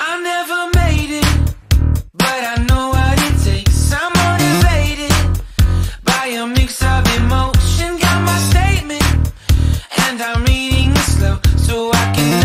I never made it, but I know what it takes. I'm motivated by a mix of emotion. Got my statement, and I'm reading it slow so I can